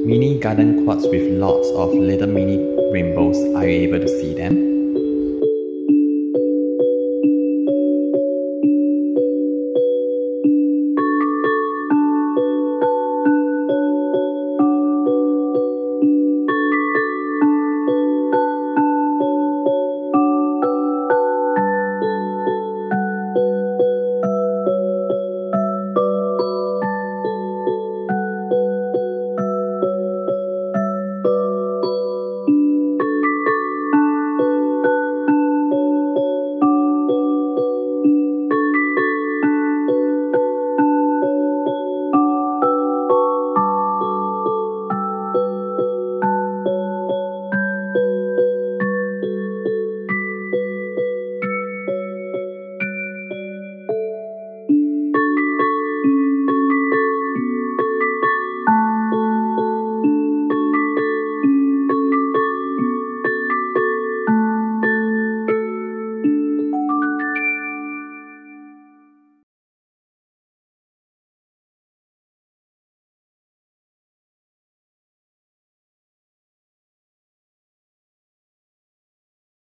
Mini garden quartz with lots of little mini rainbows. Are you able to see them?